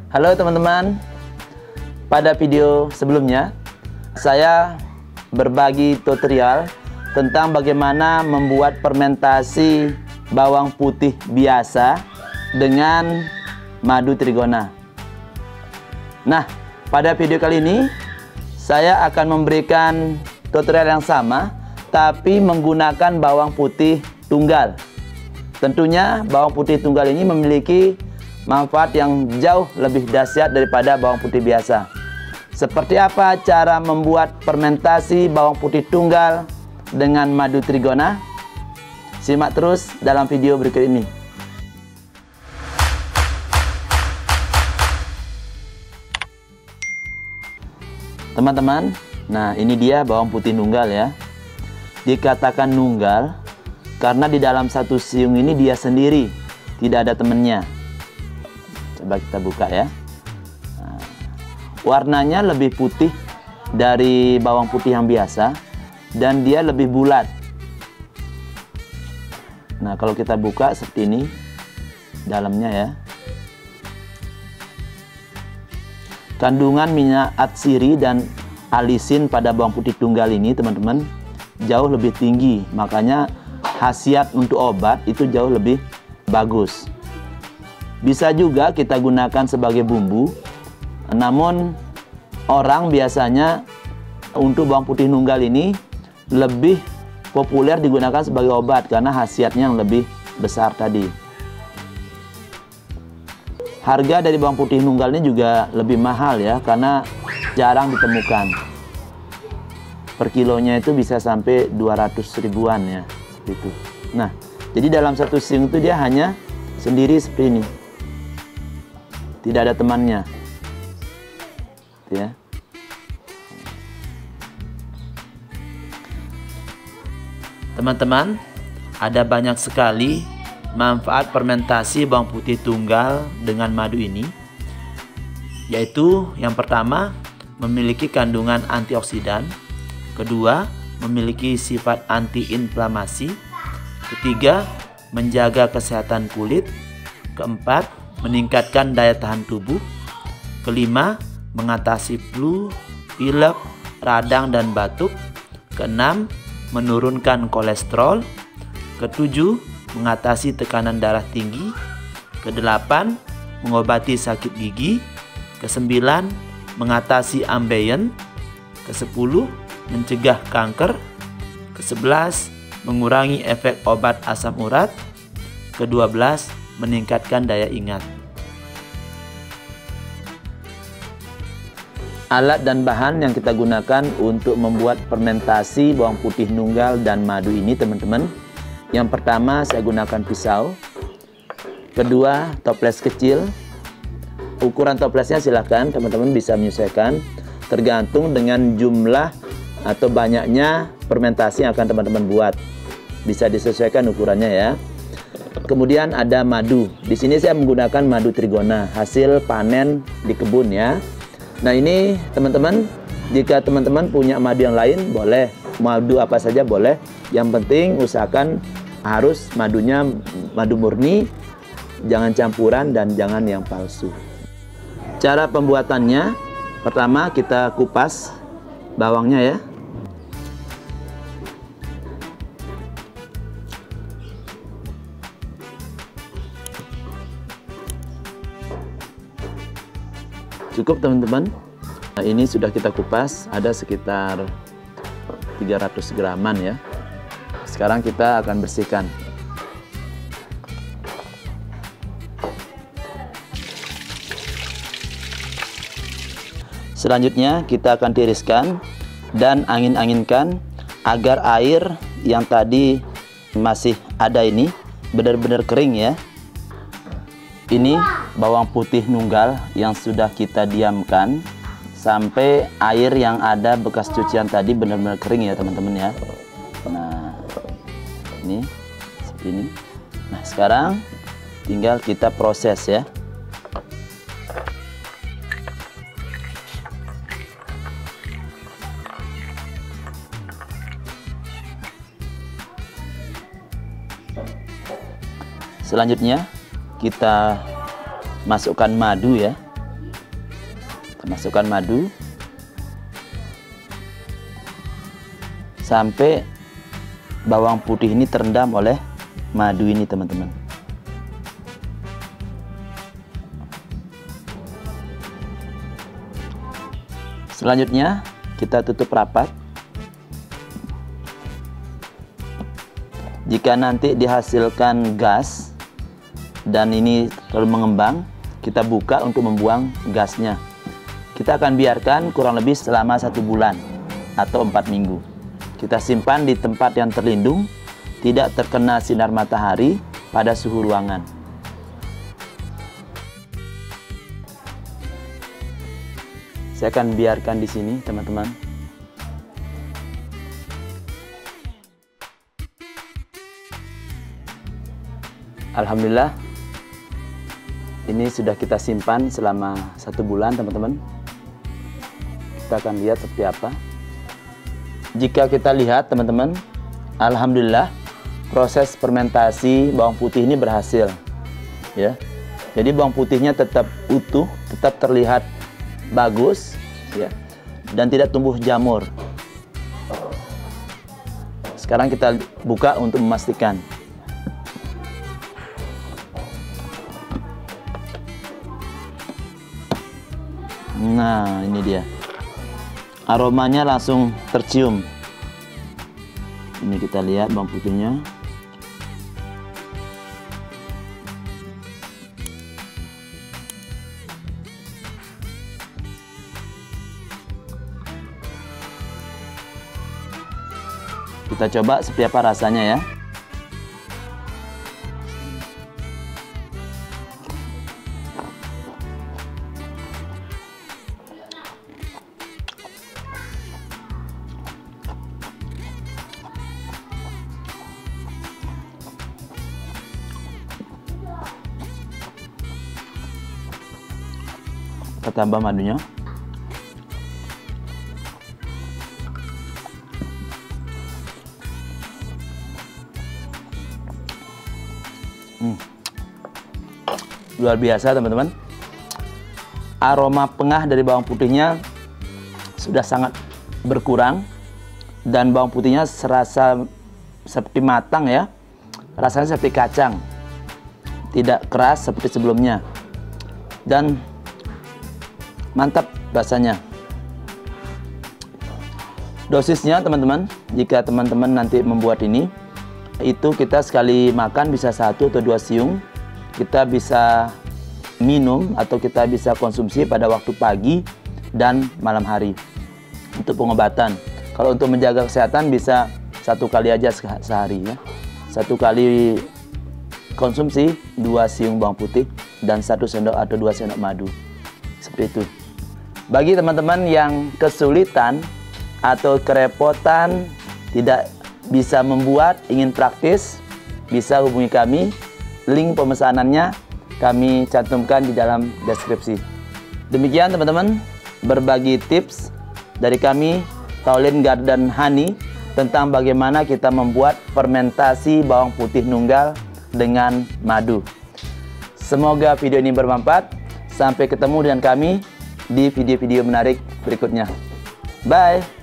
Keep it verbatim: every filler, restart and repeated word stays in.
Halo teman-teman, pada video sebelumnya saya berbagi tutorial tentang bagaimana membuat fermentasi bawang putih biasa dengan madu trigona. Nah, pada video kali ini saya akan memberikan tutorial yang sama tapi menggunakan bawang putih tunggal. Tentunya bawang putih tunggal ini memiliki manfaat yang jauh lebih dahsyat daripada bawang putih biasa. Seperti apa cara membuat fermentasi bawang putih tunggal dengan madu trigona? Simak terus dalam video berikut ini. Teman-teman, nah ini dia bawang putih nunggal ya. Dikatakan nunggal karena di dalam satu siung ini dia sendiri, tidak ada temennya. Coba kita buka ya. Nah, warnanya lebih putih dari bawang putih yang biasa dan dia lebih bulat. Nah, kalau kita buka seperti ini dalamnya ya. Kandungan minyak atsiri dan alisin pada bawang putih tunggal ini, teman-teman, jauh lebih tinggi. Makanya khasiat untuk obat itu jauh lebih bagus. Bisa juga kita gunakan sebagai bumbu. Namun orang biasanya untuk bawang putih nunggal ini lebih populer digunakan sebagai obat karena khasiatnya yang lebih besar tadi. Harga dari bawang putih nunggal ini juga lebih mahal ya karena jarang ditemukan. Per kilonya itu bisa sampai dua ratus ribuan ya, seperti itu. Nah, jadi dalam satu siung itu dia hanya sendiri seperti ini. Tidak ada temannya. Ya. Teman-teman, ada banyak sekali manfaat fermentasi bawang putih tunggal dengan madu ini. Yaitu yang pertama, memiliki kandungan antioksidan. Kedua, memiliki sifat antiinflamasi. Ketiga, menjaga kesehatan kulit. Keempat, meningkatkan daya tahan tubuh. Kelima, mengatasi flu, pilek, radang dan batuk. Keenam, menurunkan kolesterol. Ketujuh, mengatasi tekanan darah tinggi. Kedelapan, mengobati sakit gigi. Kesembilan, mengatasi ambeien. Kesepuluh, mencegah kanker. Kesebelas, mengurangi efek obat asam urat. Kedua belas, meningkatkan daya ingat. Alat dan bahan yang kita gunakan untuk membuat fermentasi bawang putih nunggal dan madu ini, teman-teman. Yang pertama saya gunakan pisau. Kedua, toples kecil. Ukuran toplesnya silahkan teman-teman bisa menyesuaikan tergantung dengan jumlah atau banyaknya fermentasi yang akan teman-teman buat. Bisa disesuaikan ukurannya ya. Kemudian ada madu. Di sini saya menggunakan madu trigona, hasil panen di kebun ya. Nah ini teman-teman, jika teman-teman punya madu yang lain boleh, madu apa saja boleh. Yang penting usahakan harus madunya madu murni, jangan campuran dan jangan yang palsu. Cara pembuatannya, pertama kita kupas bawangnya ya. Cukup teman-teman. Nah, ini sudah kita kupas, ada sekitar tiga ratus graman ya. Sekarang kita akan bersihkan. Selanjutnya kita akan tiriskan dan angin-anginkan agar air yang tadi masih ada ini benar-benar kering ya. Ini bawang putih nunggal yang sudah kita diamkan sampai air yang ada bekas cucian tadi benar-benar kering ya teman-teman ya. Nah, ini seperti ini. Nah, sekarang tinggal kita proses ya. Selanjutnya kita masukkan madu ya. Kita masukkan madu sampai bawang putih ini terendam oleh madu ini, teman-teman. Selanjutnya kita tutup rapat. Jika nanti dihasilkan gas dan ini terlalu mengembang, kita buka untuk membuang gasnya. Kita akan biarkan kurang lebih selama satu bulan atau empat minggu. Kita simpan di tempat yang terlindung, tidak terkena sinar matahari pada suhu ruangan. Saya akan biarkan di sini, teman-teman. Alhamdulillah, ini sudah kita simpan selama satu bulan, teman-teman. Kita akan lihat seperti apa. Jika kita lihat, teman-teman, alhamdulillah proses fermentasi bawang putih ini berhasil, ya. Jadi bawang putihnya tetap utuh, tetap terlihat bagus, ya, dan tidak tumbuh jamur. Sekarang kita buka untuk memastikan. Nah, ini dia. Aromanya langsung tercium. Ini kita lihat bawang putihnya. Kita coba seperti apa rasanya, ya. Kita tambah madunya. Hmm. Luar biasa, teman-teman. Aroma pengah dari bawang putihnya sudah sangat berkurang dan bawang putihnya serasa seperti matang, ya. Rasanya seperti kacang. Tidak keras seperti sebelumnya. Dan mantap rasanya. Dosisnya, teman-teman, jika teman-teman nanti membuat ini, itu kita sekali makan bisa satu atau dua siung. Kita bisa minum atau kita bisa konsumsi pada waktu pagi dan malam hari untuk pengobatan. Kalau untuk menjaga kesehatan bisa satu kali aja sehari, ya. Satu kali konsumsi dua siung bawang putih dan satu sendok atau dua sendok madu. Seperti itu. Bagi teman-teman yang kesulitan atau kerepotan, tidak bisa membuat, ingin praktis, bisa hubungi kami. Link pemesanannya kami cantumkan di dalam deskripsi. Demikian, teman-teman, berbagi tips dari kami, Taulin Garden Honey, tentang bagaimana kita membuat fermentasi bawang putih nunggal dengan madu. Semoga video ini bermanfaat. Sampai ketemu dengan kami di video-video menarik berikutnya. Bye!